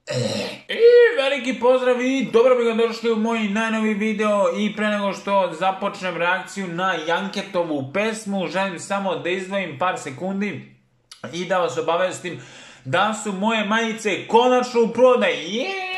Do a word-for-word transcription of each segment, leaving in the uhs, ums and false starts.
I veliki pozdrav i dobro bi ga došli u moj najnoviji video i pre nego što započnem reakciju na Janketovu pesmu, želim samo da izdvojim par sekundi i da vas obavestim da su moje majice konačno u prodaji. Yeah!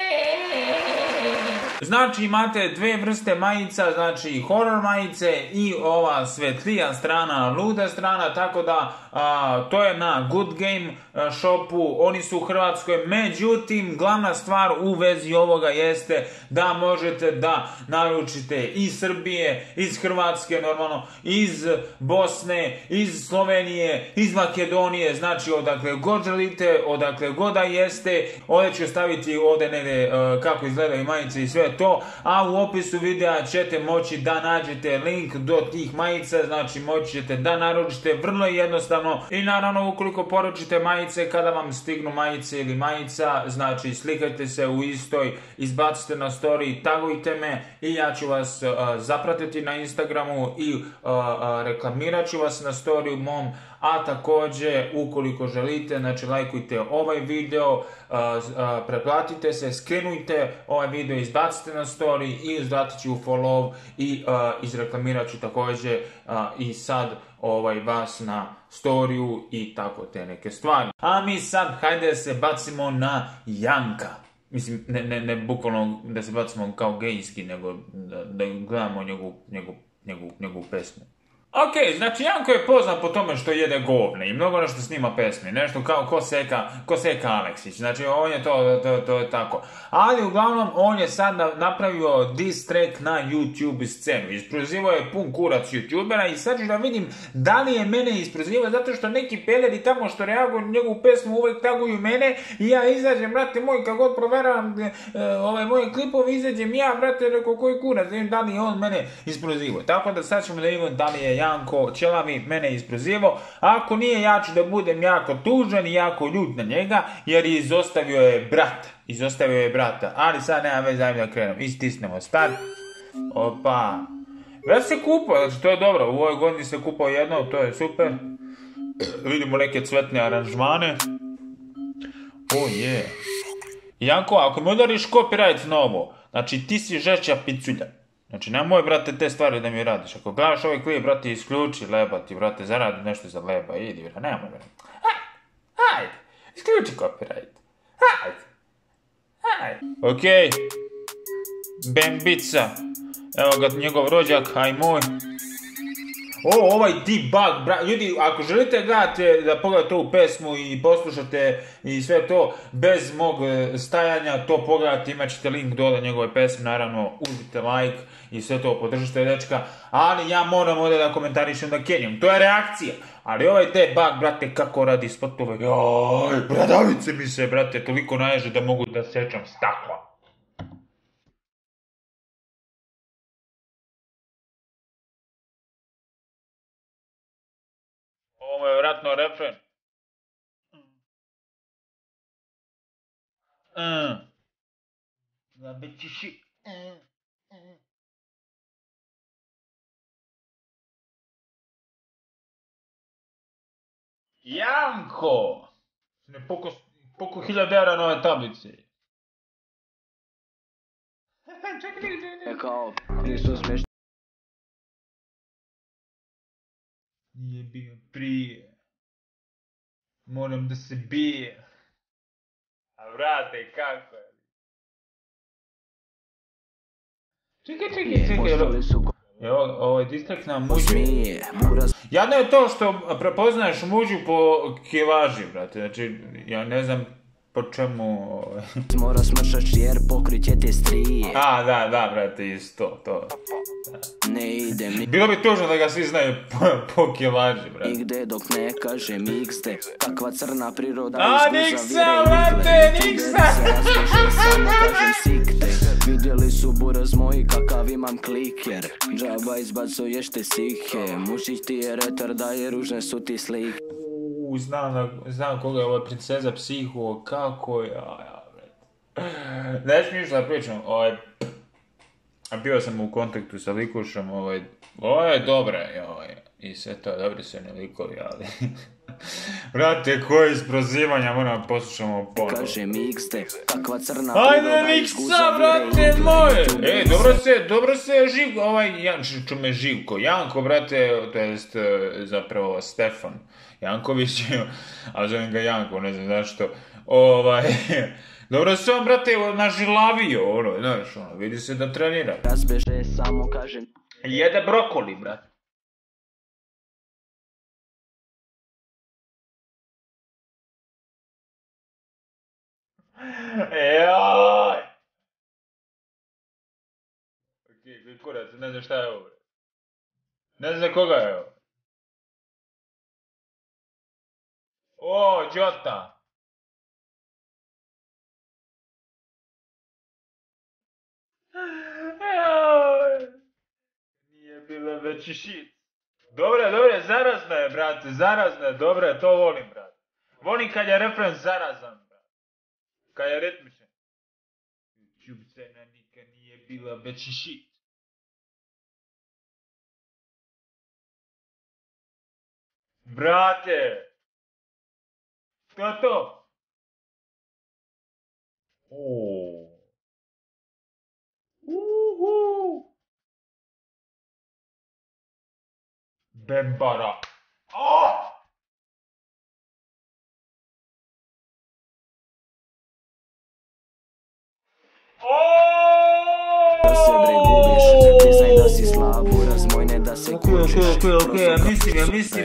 Znači imate dve vrste majica, znači horror majice i ova svetlija strana, luda strana, tako da a, to je na Good Game shopu, oni su u Hrvatskoj, međutim glavna stvar u vezi ovoga jeste da možete da naručite iz Srbije, iz Hrvatske normalno, iz Bosne, iz Slovenije, iz Makedonije, znači odakle god želite, odakle god da jeste, ovdje ću staviti ovdje negdje uh, kako izgledaju majice i sve to, a u opisu videa ćete moći da nađete link do tih majica, znači moći ćete da naručite, vrlo jednostavno. I naravno ukoliko poručite majice, kada vam stignu majice ili majica, znači slikajte se u istoj, izbacite na story, tagujte me i ja ću vas uh, zapratiti na Instagramu i uh, uh, reklamirat ću vas na story u mom. A također, ukoliko želite, znači lajkujte ovaj video, uh, uh, preplatite se, skrenujte ovaj video, izbacite na story i uzdatit ću follow i uh, izreklamirat ću također uh, i sad ovaj vas na storiju i tako te neke stvari. A mi sad hajde se bacimo na Janka. Mislim, ne, ne, ne bukvalno da se bacimo kao gejski, nego da, da gledamo njegovu, njegovu, njegovu, njegovu pesmu. Ok, znači Janko je poznat po tome što jede govne i mnogo nešto snima pesmi, nešto kao ko seka, ko seka Aleksić, znači on je to, to, to je tako. Ali uglavnom on je sad napravio diss track na YouTube scenu, isprozivao je pun kurac YouTubera i sad ću da vidim da li je mene isprozivao, zato što neki peleri tamo što reaguju na njegovu pesmu uvek taguju mene i ja izađem, brate moj, kad god proveravam e, ovaj, moje klipove, izađem ja, brate, rekao koji kurac, da vidim da li je on mene isprozivao. Tako da sad ćemo da vidimo da li je Janko Ćelavi mene isprozivao. Ako nije, ja ću da budem jako tužan i jako ljut na njega, jer izostavio je brata. Izostavio je brata. Ali sad nema već, ajmo da krenemo. Istisnemo start. Opa. Već se kupao, znači to je dobro. U ovoj godini se kupao jedno, to je super. Vidimo neke cvetne aranžmane. O je. Janko, ako mi udariš copyright na ovo, znači ti si žešća piculja. Znači, nemoj, brate, te stvari da mi radiš. Ako gledaš ovaj klip, brate, isključi leba ti, brate, zaradi nešto za leba, idi, brate, nemoj, brate. Hajde, hajde, isključi copyright. Hajde, hajde. Okej. Okay. Bembica. Evo ga, njegov rođak, aj moj. O, ovaj debug, bra, ljudi, ako želite gledate, da pogledate ovu pesmu i poslušate i sve to bez mog stajanja, to pogledate, imat ćete link dole njegove pesme, naravno, uzmite like i sve to, podržite dečka, ali ja moram ovdje da komentarišem da kenjam, to je reakcija, ali ovaj debug, brate, kako radi spotove, joj, bradavice mi se, brate, toliko naježe da mogu da sečam stakla. Ovo je vratno refren. Mm. Zabećiši. Mm. Mm. Janko! Ne poko, poko hiljada eura na ove tablice. Čekaj, čekaj. Kao, nisu smiješni. Nije bio prije. Moram da se bije. A vrate, kako je? Čekaj, čekaj, čekaj. Evo, ovo je distrak na muđu. Jadno je to što prepoznaješ muđu po kilaži, brate. Znači, ja ne znam po čemu... Mora smršaš jer pokrit će te strije. A, da, da, brate, isto, to. Ne idem ni... Bilo bi tužno da ga svi znaju po, po kilaži, brate. Nigde dok ne kažem ikste. Takva crna priroda... A, niksa, brate, niksa! Samo kažem sikte. Vidjeli su buraz moji kakav imam kliker. Džaba izbacuješ te sihe. Mušić ti je retarda jer ružne su ti slike. Uuu, znam, znam koga je ova princeza psiho, kako ja, ja, brate. Ne smiješ da pričam, ovaj... Bio sam u kontaktu sa likušom, ovaj... Ovo je dobra, ovaj... i sve to, dobri su ne likovi, ali... Brate, koje iz prozivanja moram poslušamo ponovno. Kaže mi iks de, takva crna Ajde miksa, brate moje! E, dobro se, dobro se Živko, ovaj, Jan, čume Živko, Janko, brate, to jest zapravo Stefan Janković, ali zovem ga Janko, ne znam zašto, ovaj... Dobro se on, brate, nažilavio, ono, znaš, ono, vidi se da trenira. Razbeže, samo kažem. Jede brokoli, brate. Joj! Okej, kurac, ne znam šta je ovo. Ne znam za koga je ovo. O, Jota! Nije bilo veći shit. Dobre, dobre, zarazna je, brate, zarazna je, dobre, to volim, brate. Volim kad je refren zarazan, brate. Kad je ritmičan. Ljubcena nikad nije bila veći shit. Brate! To je to! Oooo. Uhu. Bembara. Oh! Da se bre gubiš, ti znaj da si slab, uraz moj ne da se kučiš. Okej, okej, okej, ja mislim, ja mislim,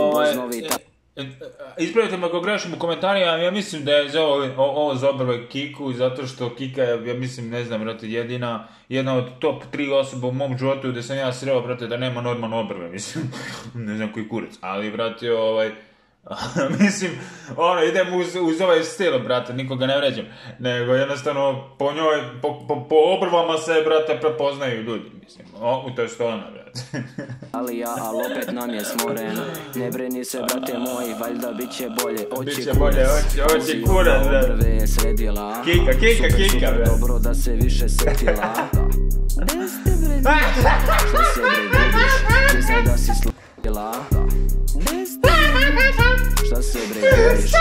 ispravite me ako grešim u komentarima, ja mislim da je za ovo, ovo za obrve Kiku, zato što Kika je, ja mislim, ne znam, brate, jedina, jedna od top tri osoba u mom životu gdje sam ja sreo, brate, da nema normalno obrve, mislim, ne znam koji kurac, ali, brate, ovaj, mislim, ono, idem uz, uz ovaj stil, brate, nikoga ne vređam, nego jednostavno po njoj, po, po, po obrvama se, brate, prepoznaju ljudi, mislim, o, to je što ona, brate. Ali ja, al opet nam je smoreno, ne brini se, brate moji, valjda bit će bolje, oči Biće bolje, oči, oči kurac, brate. Obrve je sredila, Kika, Kika, Kika, brate. dobro da se više setila. Bez te bre, što se bre gubiš, ti znaj da si slila. Bez te bre, šta se bre gubiš?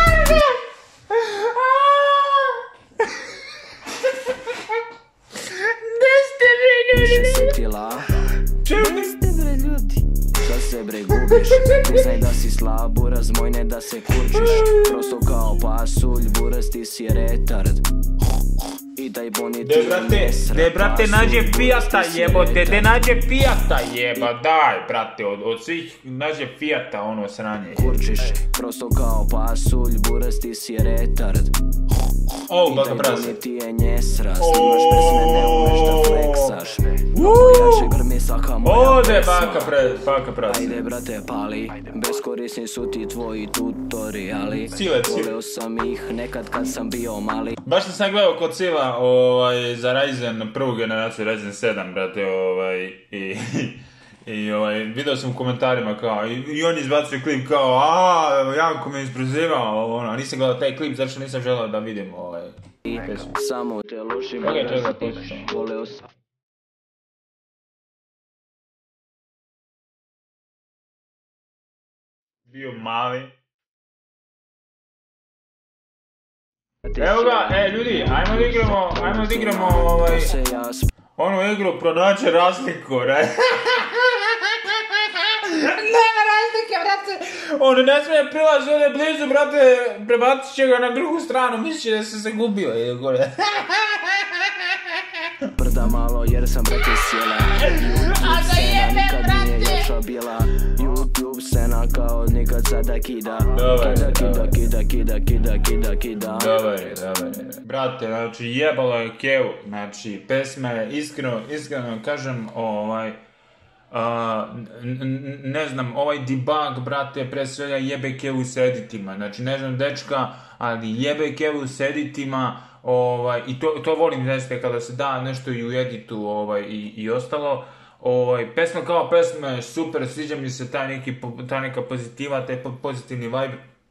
Više setila. Bez te bre ljudi, šta se bre gubiš? Ti znaj da si slab, uraz moj ne da se kurčiš. Prosto kao pasulj, buraz ti si retard. I daj boni ti De, brate, de, brate, nađe Fijata, jebote, de nađe Fijata, jeba, daj, brate, od, od svih nađe Fijata, ono sranje. Kurčiš, prosto kao pasulj, buraz ti si retard. O, I baka daj prase. boni ti je njesra, snimaš pesme, ne umeš da fleksaš. Mnogo jače grmi svaka moja Ode, pesma. baka pre, baka prase. Ajde brate pali, beskorisni su ti tvoji tutoriali. Sile, sile. Voleo sam ih nekad kad sam bio mali. Baš sam sam gledao kod Sila, ovaj, za Ryzen, prvu generaciju Ryzen sedam, brate, ovaj, i, i ovaj, vidio sam u komentarima kao, i, i on izbacio klip kao, a, Janko me isprozivao, ono, nisam gledao taj klip, zato što nisam želeo da vidim, ovaj, pesmu. Samo te lošim Ok, čekaj, razitiš, poslušam. voleo sam. Bio mali. Evo ga, e, ljudi, ajmo da igramo, ajmo da igramo, ovaj, Se ja onu igru pronaći razliku, ne? Nema razlike, brate! On ne smije prilazi ovdje blizu, brate, prebacit će ga na drugu stranu, misli da se se gubio, je gore. brda malo jer sam brate sjela. YouTube scena nikad nije još bila. YouTube scena kao nikad sada kida. Dobar, Kida, kida, dobar. kida, kida, kida, kida, kida. Dobar je, dobar je. Brate, znači jebalo je Kevu, znači pesme, iskreno, iskreno kažem, ovaj, Uh, n- n- ne znam, ovaj debug, brate, pre svega jebe Kevu s editima, znači ne znam dečka, ali jebe Kevu s editima, ovaj, i to, to volim, znači, kada se da nešto i u editu, ovaj, i, i ostalo, ovaj, pesma kao pesma je super, sviđa mi se taj neki, po- ta neka pozitiva, taj po- pozitivni vibe,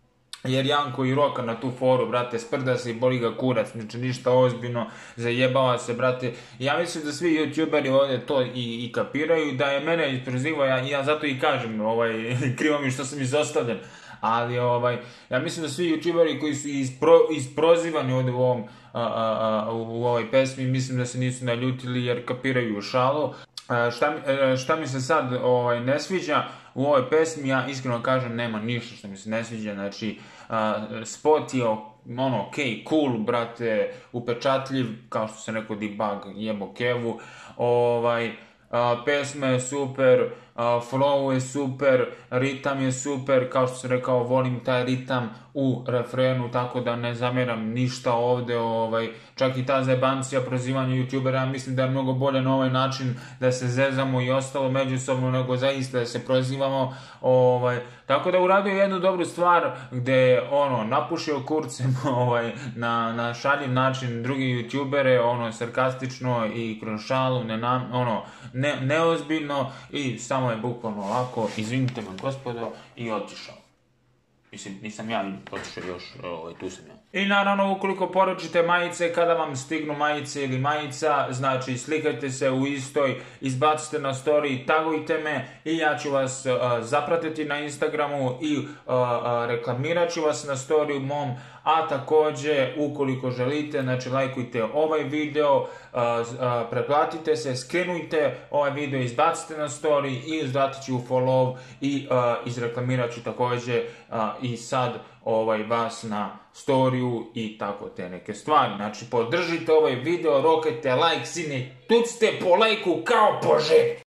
jer Janko i Roka na tu foru, brate, sprda se i boli ga kurac, znači ništa ozbiljno, zajebava se, brate. Ja mislim da svi youtuberi ovdje to i, i kapiraju, da je mene isprozivao, ja, ja zato i kažem, ovaj, krivo mi što sam izostavljen, ali ovaj, ja mislim da svi youtuberi koji su ispro, isprozivani ovdje u ovom, a, a, a, u ovoj pesmi, mislim da se nisu naljutili jer kapiraju šalu. A, šta, šta mi se sad ovaj, ne sviđa u ovoj pesmi, ja iskreno kažem, nema ništa što mi se ne sviđa, znači uh, spot je ono, okej, okay, cool, brate, upečatljiv, kao što se rekao Debug, jebo kevu, ovaj, uh, pesma je super, uh, flow je super, ritam je super, kao što sam rekao, volim taj ritam u refrenu, tako da ne zamjeram ništa ovdje, ovaj, čak i ta zajebancija prozivanja youtubera, mislim da je mnogo bolje na ovaj način da se zezamo i ostalo međusobno, nego zaista da se prozivamo, ovaj, tako da uradio jednu dobru stvar gdje je ono, napušio kurcem ovaj, na, na šaljiv način drugi youtubere, ono, sarkastično i kroz šalu, ne, ono, ne, neozbiljno i samo je bukvalno ovako, izvinite me gospodo, i otišao. Mislim, nisam ja otišao još, ovaj, tu sam ja. I naravno, ukoliko poručite majice, kada vam stignu majice ili majica, znači slikajte se u istoj, izbacite na story, tagujte me i ja ću vas uh, zapratiti na Instagramu i uh, uh, reklamirat ću vas na story u mom, a također, ukoliko želite, znači lajkujte ovaj video, uh, uh, pretplatite se, skenujte ovaj video, izbacite na story i izdatit ću follow i uh, izreklamirat ću također uh, i sad ovaj vas na storiju i tako te neke stvari. Znači, podržite ovaj video, rokajte like, sine, tucite po lajku kao po želji.